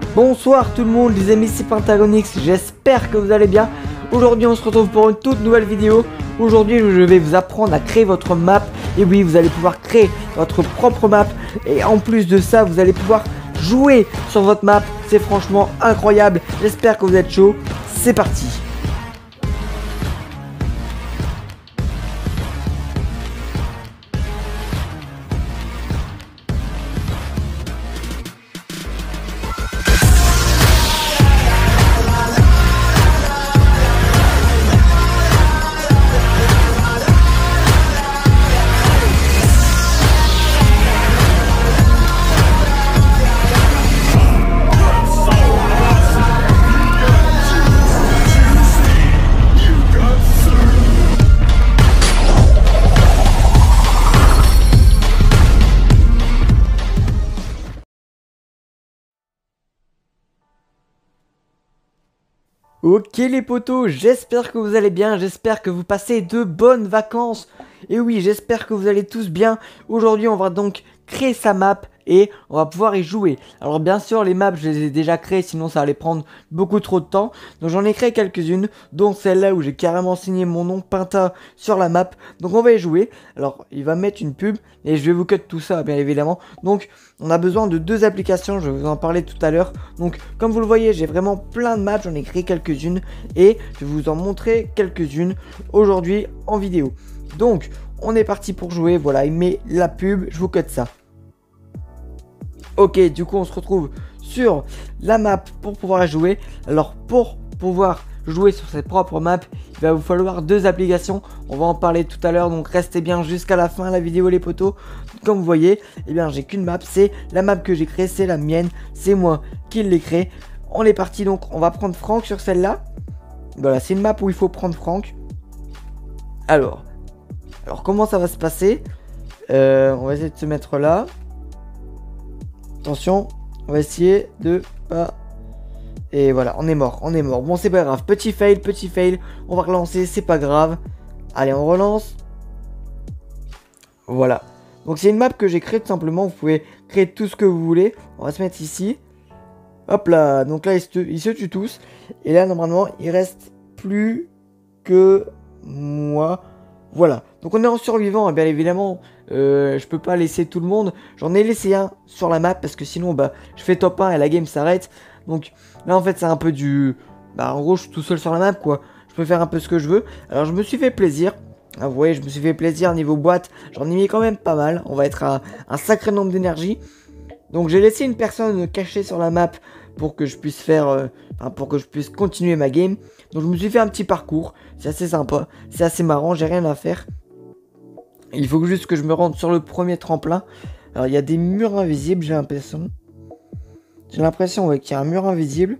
Bonsoir tout le monde, les amis, c'est Pentagonix, j'espère que vous allez bien. Aujourd'hui on se retrouve pour une toute nouvelle vidéo. Aujourd'hui je vais vous apprendre à créer votre map. Et oui, vous allez pouvoir créer votre propre map. Et en plus de ça, vous allez pouvoir jouer sur votre map. C'est franchement incroyable, j'espère que vous êtes chaud. C'est parti. Ok les potos, j'espère que vous allez bien, j'espère que vous passez de bonnes vacances. Et oui, j'espère que vous allez tous bien. Aujourd'hui on va donc créer sa map et on va pouvoir y jouer. Alors bien sûr les maps je les ai déjà créées, sinon ça allait prendre beaucoup trop de temps. Donc j'en ai créé quelques-unes, dont celle-là où j'ai carrément signé mon nom Pinta sur la map. Donc on va y jouer. Alors il va mettre une pub et je vais vous cut tout ça bien évidemment. Donc on a besoin de deux applications, je vais vous en parler tout à l'heure. Donc comme vous le voyez, j'ai vraiment plein de maps, j'en ai créé quelques-unes et je vais vous en montrer quelques-unes aujourd'hui en vidéo. Donc on est parti pour jouer, voilà, il met la pub, je vous cut ça. Ok, du coup on se retrouve sur la map pour pouvoir jouer. Alors pour pouvoir jouer sur cette propre map, il va vous falloir deux applications. On va en parler tout à l'heure, donc restez bien jusqu'à la fin de la vidéo les potos. Comme vous voyez, eh bien j'ai qu'une map, c'est la map que j'ai créée, c'est la mienne, c'est moi qui l'ai créée. On est parti, donc on va prendre Franck sur celle-là. Voilà, c'est une map où il faut prendre Franck. Alors comment ça va se passer? On va essayer de se mettre là. Attention, on va essayer de pas... Et voilà, on est mort. Bon, c'est pas grave. Petit fail. On va relancer, c'est pas grave. Allez, on relance. Voilà. Donc, c'est une map que j'ai créée tout simplement. Vous pouvez créer tout ce que vous voulez. On va se mettre ici. Hop là. Donc là, ils se tuent tous. Et là, normalement, il reste plus que moi. Voilà, donc on est en survivant, hein, bien évidemment, je peux pas laisser tout le monde, j'en ai laissé un sur la map parce que sinon bah je fais top 1 et la game s'arrête. Donc là en fait c'est un peu du, bah en gros je suis tout seul sur la map quoi, je peux faire un peu ce que je veux. Alors je me suis fait plaisir, ah, vous voyez je me suis fait plaisir niveau boîte, j'en ai mis quand même pas mal, on va être à un sacré nombre d'énergie. Donc j'ai laissé une personne cachée sur la map pour que je puisse faire, pour que je puisse continuer ma game. Donc je me suis fait un petit parcours, c'est assez sympa, c'est assez marrant, j'ai rien à faire. Il faut juste que je me rende sur le premier tremplin. Alors il y a des murs invisibles, j'ai l'impression. Ouais, qu'il y a un mur invisible.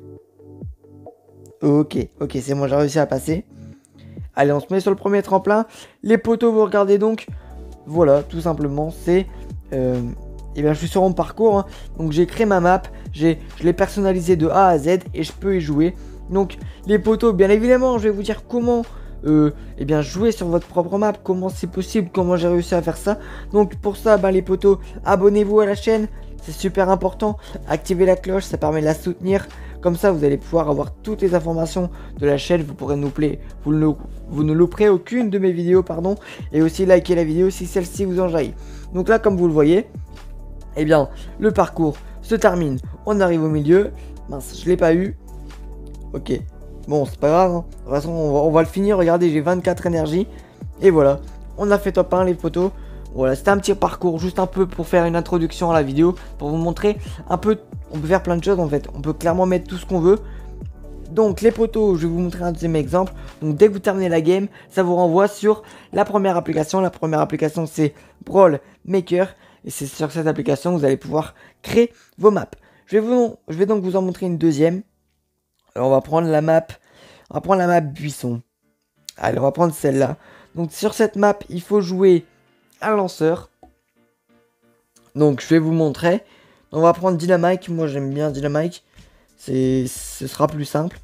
Ok, c'est bon, j'ai réussi à passer. Allez, on se met sur le premier tremplin. Les poteaux, vous regardez donc. Voilà, tout simplement, c'est... Et bien je suis sur mon parcours, hein. Donc j'ai créé ma map, je l'ai personnalisé de A à Z et je peux y jouer. Donc les potos, bien évidemment je vais vous dire comment et bien jouer sur votre propre map, comment c'est possible, comment j'ai réussi à faire ça. Donc pour ça les potos, abonnez-vous à la chaîne, c'est super important. Activez la cloche, ça permet de la soutenir. Comme ça vous allez pouvoir avoir toutes les informations de la chaîne, vous pourrez vous ne louperez aucune de mes vidéos pardon. Et aussi liker la vidéo si celle-ci vous en jaillit. Donc là comme vous le voyez, eh bien, le parcours se termine. On arrive au milieu. Mince, je l'ai pas eu. Ok. Bon, c'est pas grave. Hein. De toute façon, on va le finir. Regardez, j'ai 24 énergies. Et voilà. On a fait top 1, les potos. Voilà, c'était un petit parcours. Juste un peu pour faire une introduction à la vidéo. Pour vous montrer un peu. On peut faire plein de choses en fait. On peut clairement mettre tout ce qu'on veut. Donc, les potos, je vais vous montrer un deuxième exemple. Donc, dès que vous terminez la game, ça vous renvoie sur la première application. La première application, c'est Brawl Maker. Et c'est sur cette application que vous allez pouvoir créer vos maps. Je vais donc vous en montrer une deuxième. Alors on va prendre la map. Buisson. Allez, on va prendre celle-là. Donc sur cette map, il faut jouer un lanceur. Donc je vais vous montrer. On va prendre Dynamite. Moi j'aime bien Dynamite. Ce sera plus simple.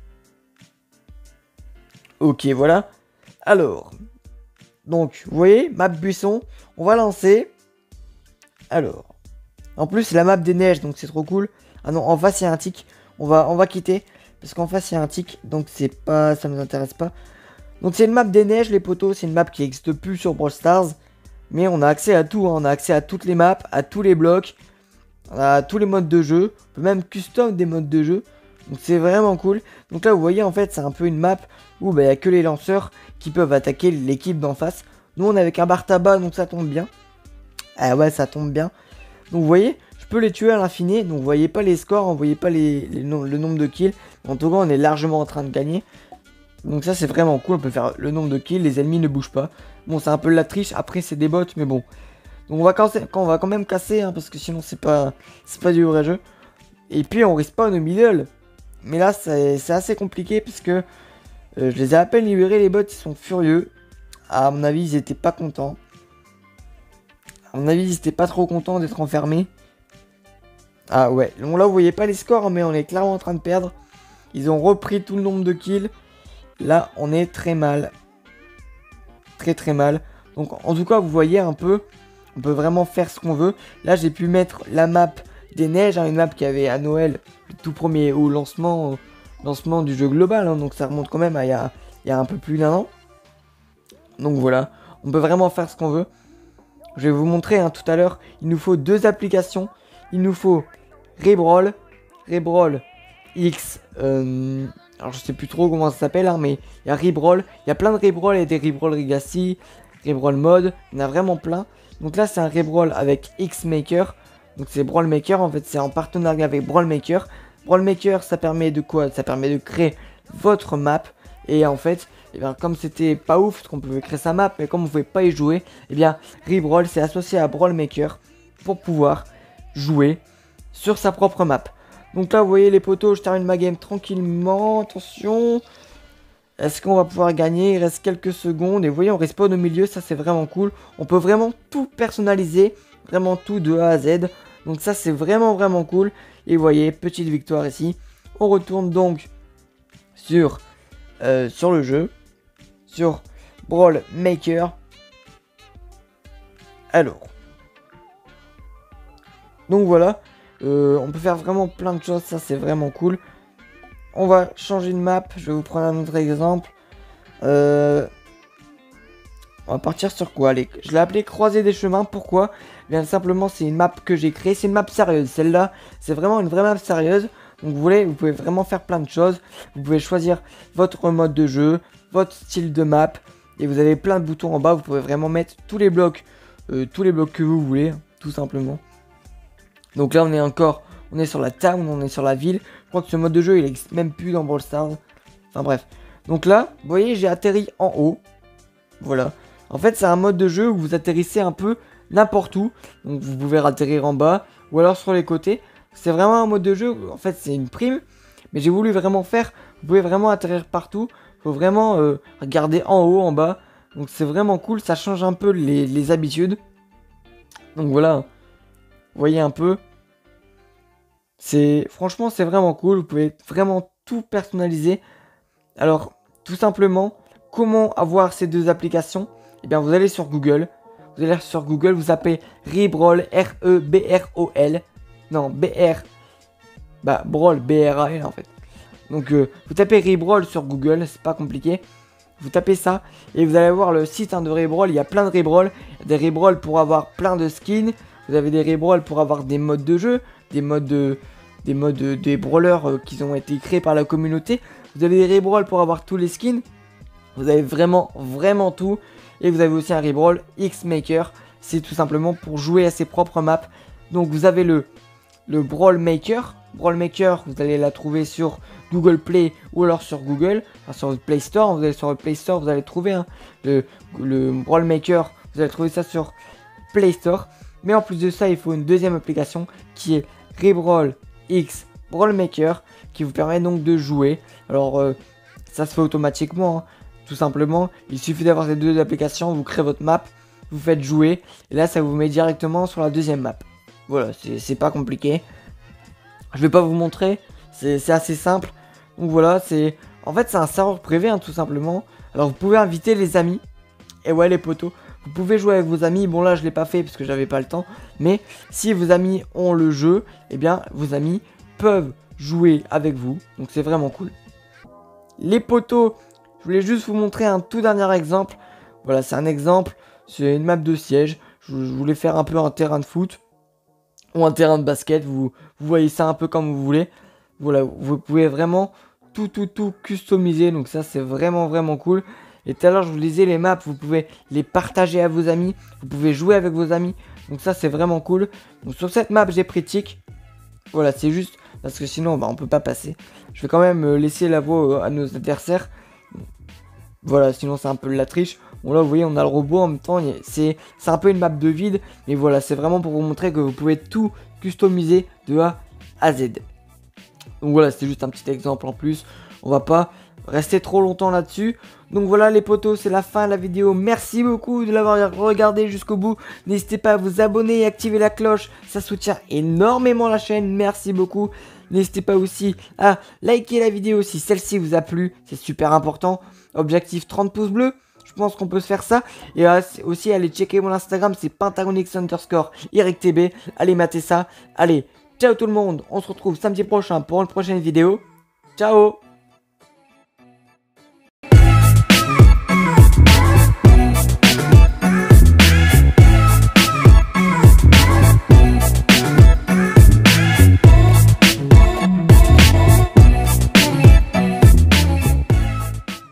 Ok, voilà. Alors. Donc, vous voyez, map buisson. On va lancer. Alors, en plus c'est la map des neiges, donc c'est trop cool. Ah non, en face il y a un tic. on va quitter. Parce qu'en face, il y a un tic. Donc, c'est pas, ça nous intéresse pas. Donc, c'est une map des neiges, les potos. C'est une map qui n'existe plus sur Brawl Stars. Mais on a accès à tout. Hein. On a accès à toutes les maps, à tous les blocs, à tous les modes de jeu. On peut même custom des modes de jeu. Donc, c'est vraiment cool. Donc, là, vous voyez, en fait, c'est un peu une map où il n'y a que les lanceurs qui peuvent attaquer l'équipe d'en face. Nous, on est avec un bar tabac, donc ça tombe bien. Ah ouais, ça tombe bien. Donc, vous voyez, je peux les tuer à l'infini. Donc, vous voyez pas les scores, vous voyez pas le nombre de kills. En tout cas, on est largement en train de gagner. Donc, ça, c'est vraiment cool. On peut faire le nombre de kills. Les ennemis ne bougent pas. Bon, c'est un peu de la triche. Après, c'est des bots, mais bon. Donc, on va quand même casser, hein, parce que sinon, c'est pas du vrai jeu. Et puis, on respawn au middle. Mais là, c'est assez compliqué, parce que je les ai à peine libérés. Les bots, ils sont furieux. À mon avis, ils étaient pas contents. À mon avis, ils étaient pas trop contents d'être enfermés. Ah ouais, donc là vous voyez pas les scores, mais on est clairement en train de perdre. Ils ont repris tout le nombre de kills. Là on est très mal. Très mal. Donc en tout cas vous voyez un peu, on peut vraiment faire ce qu'on veut. Là j'ai pu mettre la map des neiges, hein, une map qui avait à Noël, le tout premier au lancement du jeu global. Hein, donc ça remonte quand même à il y a un peu plus d'un an. Donc voilà, on peut vraiment faire ce qu'on veut. Je vais vous montrer hein, tout à l'heure, il nous faut deux applications. Il nous faut Rebrawl X, alors je sais plus trop comment ça s'appelle, hein, mais il y a Rebrawl, il y a plein de Rebrawl, il y a des Rebrawl Legacy, Rebrawl Mode, il y en a vraiment plein. Donc là c'est un Rebrawl avec X-Maker, donc c'est Brawl Maker, en fait c'est en partenariat avec Brawl Maker. Brawl Maker ça permet de quoi? Ça permet de créer votre map, et en fait, eh bien, comme c'était pas ouf, parce qu'on pouvait créer sa map, mais comme on pouvait pas y jouer, eh bien Rebrawl c'est associé à Brawl Maker pour pouvoir jouer sur sa propre map. Donc là vous voyez les potos, je termine ma game tranquillement. Attention, est-ce qu'on va pouvoir gagner? Il reste quelques secondes et vous voyez on respawn au milieu, ça c'est vraiment cool. On peut vraiment tout personnaliser, vraiment tout de A à Z. Donc ça c'est vraiment cool. Et vous voyez, petite victoire ici. On retourne donc sur le jeu, sur Brawl Maker. Alors donc voilà, on peut faire vraiment plein de choses, ça c'est vraiment cool. On va changer de map, je vais vous prendre un autre exemple. On va partir sur quoi? Allez, je l'ai appelé Croisée des chemins, pourquoi? Bien simplement c'est une map que j'ai créée, c'est une map sérieuse, celle-là c'est vraiment une vraie map sérieuse. Donc vous pouvez vraiment faire plein de choses, vous pouvez choisir votre mode de jeu, votre style de map. Et vous avez plein de boutons en bas, vous pouvez vraiment mettre tous les blocs que vous voulez, tout simplement. Donc là on est sur la town, on est sur la ville. Je crois que ce mode de jeu il n'existe même plus dans Brawl Stars. Enfin bref. Donc là, vous voyez j'ai atterri en haut. Voilà. En fait c'est un mode de jeu où vous atterrissez un peu n'importe où. Donc vous pouvez atterrir en bas ou alors sur les côtés. C'est vraiment un mode de jeu, en fait c'est une prime. Mais j'ai voulu vraiment faire, vous pouvez vraiment atterrir partout. Faut vraiment regarder en haut, en bas. Donc c'est vraiment cool, ça change un peu les habitudes. Donc voilà. Vous voyez un peu. Franchement c'est vraiment cool. Vous pouvez vraiment tout personnaliser. Alors tout simplement, comment avoir ces deux applications? Eh bien vous allez sur Google. Vous tapez Rebrawl, R-E-B-R-O-L. Non, B-R. Bah Brawl, B-R-A-L en fait. Donc vous tapez Rebrawl sur Google, c'est pas compliqué. Vous tapez ça et vous allez voir le site de Rebrawl. Il y a plein de Rebrawl. Des Rebrawl pour avoir plein de skins. Vous avez des Rebrawl pour avoir des modes de jeu, des brawlers qui ont été créés par la communauté. Vous avez des Rebrawl pour avoir tous les skins. Vous avez vraiment tout. Et vous avez aussi un Rebrawl X-Maker. C'est tout simplement pour jouer à ses propres maps. Donc vous avez le Brawl Maker. Brawl Maker, vous allez la trouver sur Google Play ou alors sur Google, enfin, sur le Play Store. Vous allez sur le Play Store, vous allez trouver hein, le Brawl Maker. Vous allez trouver ça sur Play Store. Mais en plus de ça, il faut une deuxième application qui est Rebrawl X Brawl Maker, qui vous permet donc de jouer. Alors ça se fait automatiquement, hein, tout simplement. Il suffit d'avoir ces deux applications, vous créez votre map, vous faites jouer, et là ça vous met directement sur la deuxième map. Voilà, c'est pas compliqué. Je vais pas vous montrer, c'est assez simple. Donc voilà, en fait c'est un serveur privé hein, tout simplement. Alors vous pouvez inviter les amis. Et ouais les potos, vous pouvez jouer avec vos amis. Bon là je l'ai pas fait parce que j'avais pas le temps. Mais si vos amis ont le jeu, eh bien vos amis peuvent jouer avec vous. Donc c'est vraiment cool. Les poteaux, je voulais juste vous montrer un tout dernier exemple. Voilà, c'est un exemple. C'est une map de siège. Je voulais faire un peu un terrain de foot. Ou un terrain de basket. Vous voyez ça un peu comme vous voulez. Voilà, vous pouvez vraiment tout customiser. Donc ça, c'est vraiment cool. Et tout à l'heure, je vous disais, les maps, vous pouvez les partager à vos amis. Vous pouvez jouer avec vos amis. Donc ça, c'est vraiment cool. Donc sur cette map, j'ai pris Tic. Voilà, c'est juste parce que sinon, bah, on peut pas passer. Je vais quand même laisser la voie à nos adversaires. Voilà, sinon c'est un peu de la triche. Bon là, vous voyez, on a le robot en même temps. C'est un peu une map de vide. Mais voilà, c'est vraiment pour vous montrer que vous pouvez tout customiser de A à Z. Donc voilà, c'était juste un petit exemple en plus. On va pas rester trop longtemps là-dessus. Donc voilà les potos, c'est la fin de la vidéo. Merci beaucoup de l'avoir regardé jusqu'au bout. N'hésitez pas à vous abonner et activer la cloche. Ça soutient énormément la chaîne. Merci beaucoup. N'hésitez pas aussi à liker la vidéo si celle-ci vous a plu. C'est super important. Objectif 30 pouces bleus. Je pense qu'on peut se faire ça. Et aussi, allez checker mon Instagram. C'est pentagonix_YTB. Allez mater ça. Allez, ciao tout le monde. On se retrouve samedi prochain pour une prochaine vidéo. Ciao.